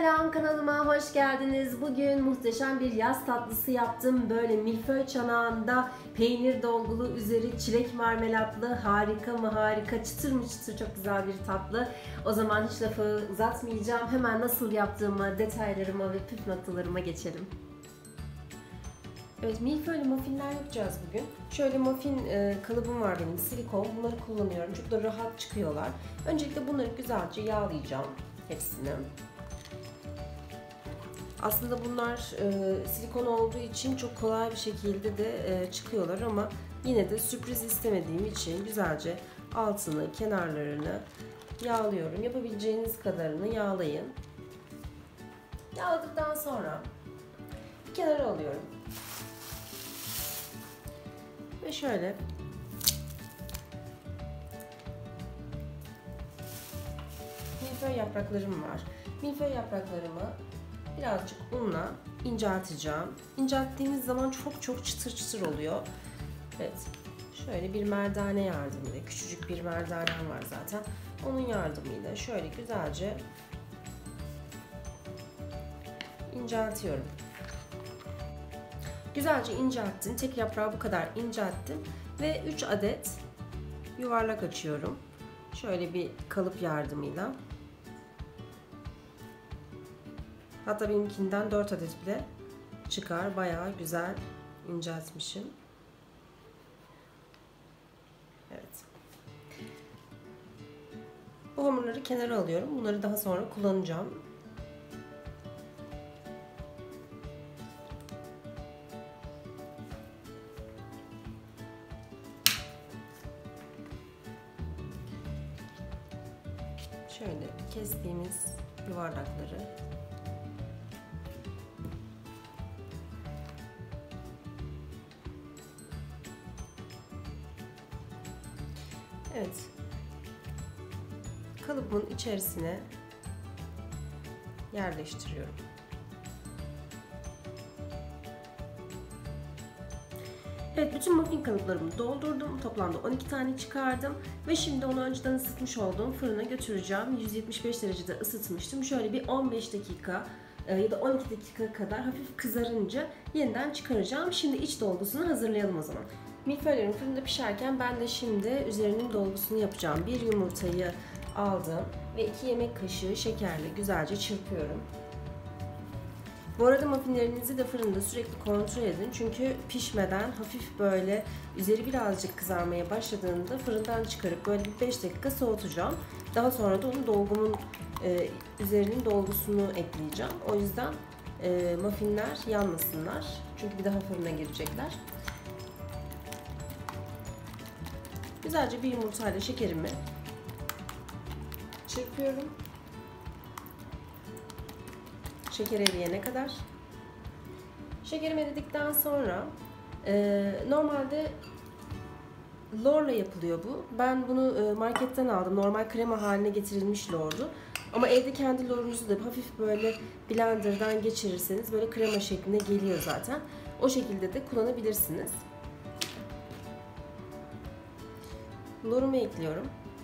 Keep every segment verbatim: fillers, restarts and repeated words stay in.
Selam, kanalıma hoş geldiniz. Bugün muhteşem bir yaz tatlısı yaptım. Böyle milföy çanağında peynir dolgulu, üzeri çilek marmelatlı, harika mı harika, çıtır mı çıtır, çok güzel bir tatlı. O zaman hiç lafı uzatmayacağım. Hemen nasıl yaptığıma, detaylarıma ve püf noktalarıma geçelim. Evet, milföylü muffinler yapacağız bugün. Şöyle muffin e, kalıbım var benim, silikon. Bunları kullanıyorum. Çok da rahat çıkıyorlar. Öncelikle bunları güzelce yağlayacağım hepsini. Aslında bunlar e, silikon olduğu için çok kolay bir şekilde de e, çıkıyorlar ama yine de sürpriz istemediğim için güzelce altını, kenarlarını yağlıyorum. Yapabileceğiniz kadarını yağlayın. Yağladıktan sonra kenara alıyorum. Ve şöyle milföy yapraklarım var. Milföy yapraklarımı birazcık unla incelteceğim. İncelttiğiniz zaman çok çok çıtır çıtır oluyor. Evet. Şöyle bir merdane yardımıyla, küçücük bir merdanem var zaten. Onun yardımıyla şöyle güzelce inceltiyorum. Güzelce incelttim. Tek yaprağı bu kadar incelttim. Ve üç adet yuvarlak açıyorum. Şöyle bir kalıp yardımıyla. Hatta benimkinden dört adet bile çıkar. Bayağı güzel inceltmişim. Evet. Bu hamurları kenara alıyorum. Bunları daha sonra kullanacağım. Şöyle kestiğimiz yuvarlakları evet, kalıbın içerisine yerleştiriyorum. Evet, bütün muffin kalıplarımı doldurdum. Toplamda on iki tane çıkardım. Ve şimdi onu önceden ısıtmış olduğum fırına götüreceğim. yüz yetmiş beş derecede ısıtmıştım. Şöyle bir on beş dakika ya da on iki dakika kadar hafif kızarınca yeniden çıkaracağım. Şimdi iç dolgusunu hazırlayalım o zaman. Milföylerim fırında pişerken ben de şimdi üzerinin dolgusunu yapacağım. Bir yumurtayı aldım ve iki yemek kaşığı şekerle güzelce çırpıyorum. Bu arada muffinlerinizi de fırında sürekli kontrol edin. Çünkü pişmeden hafif böyle üzeri birazcık kızarmaya başladığında fırından çıkarıp böyle bir beş dakika soğutacağım. Daha sonra da onun dolgumun e, üzerinin dolgusunu ekleyeceğim. O yüzden e, muffinler yanmasınlar. Çünkü bir daha fırına girecekler. Güzelce bir yumurtayla şekerimi çırpıyorum. Şeker eriyene kadar. Şekerim eridikten sonra e, normalde lorla yapılıyor bu. Ben bunu e, marketten aldım. Normal krema haline getirilmiş lordu. Ama evde kendi lorunuzu da hafif böyle blenderdan geçirirseniz böyle krema şeklinde geliyor zaten. O şekilde de kullanabilirsiniz. Lorumu ekliyorum.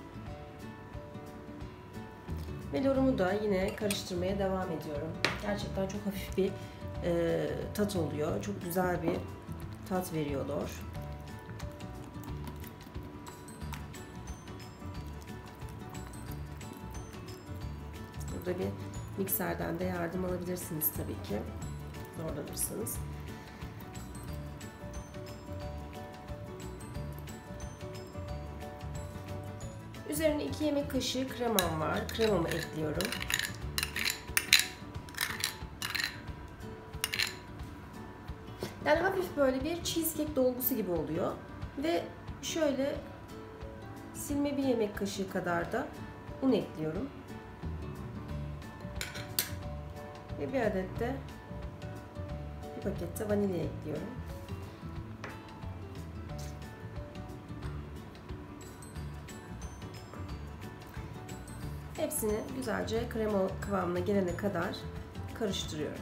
Ve lorumu da yine karıştırmaya devam ediyorum. Gerçekten çok hafif bir e, tat oluyor. Çok güzel bir tat veriyor lor. Burada bir mikserden de yardım alabilirsiniz tabii ki. Zorlanırsanız. Üzerine iki yemek kaşığı kremam var. Kremamı ekliyorum. Yani hafif böyle bir cheesecake dolgusu gibi oluyor. Ve şöyle silme bir yemek kaşığı kadar da un ekliyorum. Ve bir adet de bir pakette vanilya ekliyorum. Hepsini güzelce krema kıvamına gelene kadar karıştırıyorum.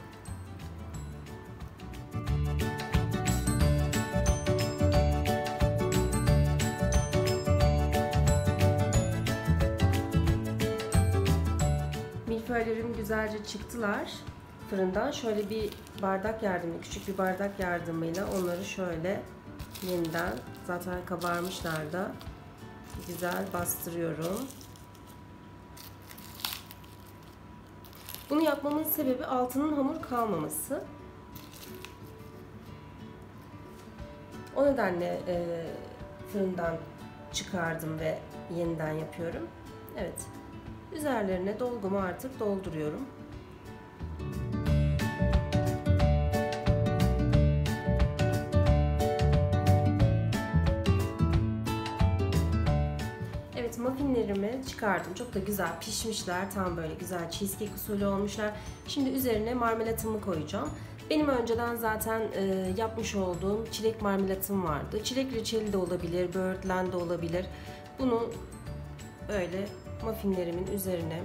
milföylerim güzelce çıktılar fırından. Şöyle bir bardak yardımıyla, küçük bir bardak yardımıyla onları şöyle yeniden, zaten kabarmışlar da, güzel bastırıyorum. Bunu yapmamın sebebi altının hamur kalmaması. O nedenle e, fırından çıkardım ve yeniden yapıyorum. Evet. Üzerlerine dolgumu artık dolduruyorum. Evet, muffinlerimi çıkardım. Çok da güzel pişmişler. Tam böyle güzel cheesecake usulü olmuşlar. Şimdi üzerine marmelatımı koyacağım. Benim önceden zaten e, yapmış olduğum çilek marmelatım vardı. Çilek reçeli de olabilir, böğürtlen de olabilir. Bunu böyle muffinlerimin üzerine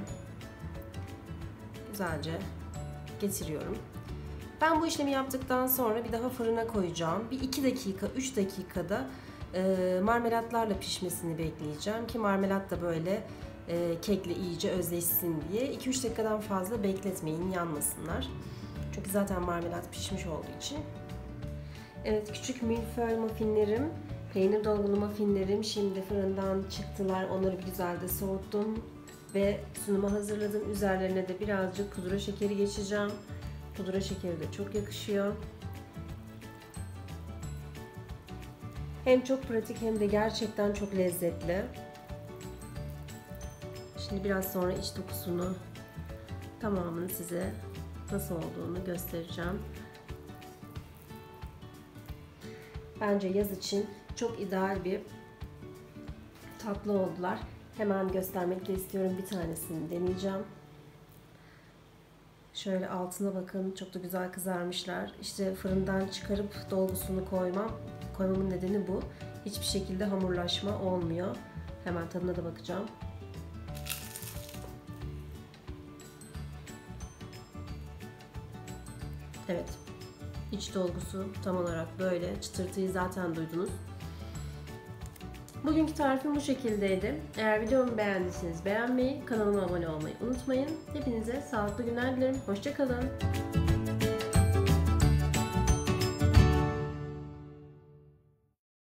güzelce getiriyorum. Ben bu işlemi yaptıktan sonra bir daha fırına koyacağım. Bir iki dakika, üç dakikada e, marmelatlarla pişmesini bekleyeceğim ki marmelat da böyle e, kekle iyice özleşsin diye. iki üç dakikadan fazla bekletmeyin, yanmasınlar. Çünkü zaten marmelat pişmiş olduğu için. Evet, küçük milföy muffinlerim, peynir dolgulu muffinlerim şimdi fırından çıktılar. Onları bir güzel de soğuttum ve sunuma hazırladım. Üzerlerine de birazcık pudra şekeri geçeceğim. Pudra şekeri de çok yakışıyor. Hem çok pratik hem de gerçekten çok lezzetli. Şimdi biraz sonra iç dokusunu, tamamını size nasıl olduğunu göstereceğim. Bence yaz için çok ideal bir tatlı oldular. Hemen göstermek istiyorum, bir tanesini deneyeceğim. Şöyle altına bakın, çok da güzel kızarmışlar. İşte fırından çıkarıp dolgusunu koymam. Koymamın nedeni bu. Hiçbir şekilde hamurlaşma olmuyor. Hemen tadına da bakacağım. Evet. İç dolgusu tam olarak böyle. Çıtırtıyı zaten duydunuz. Bugünkü tarifim bu şekildeydi. Eğer videomu beğendiyseniz beğenmeyi, kanalıma abone olmayı unutmayın. Hepinize sağlıklı günler dilerim. Hoşça kalın.